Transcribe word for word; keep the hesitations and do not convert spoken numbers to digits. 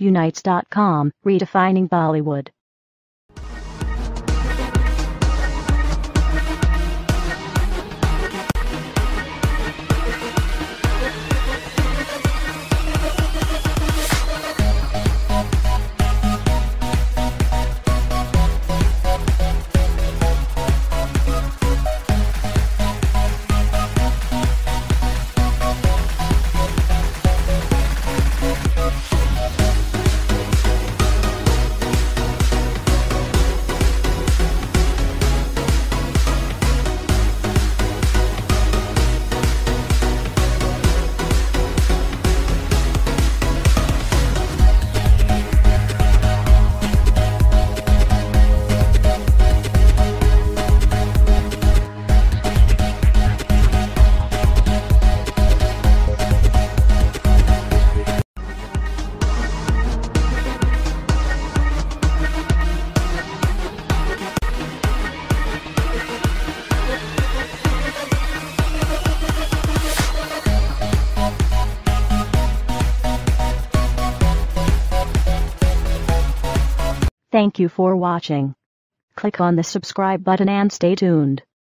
unites dot com, redefining Bollywood. Thank you for watching. Click on the subscribe button and stay tuned.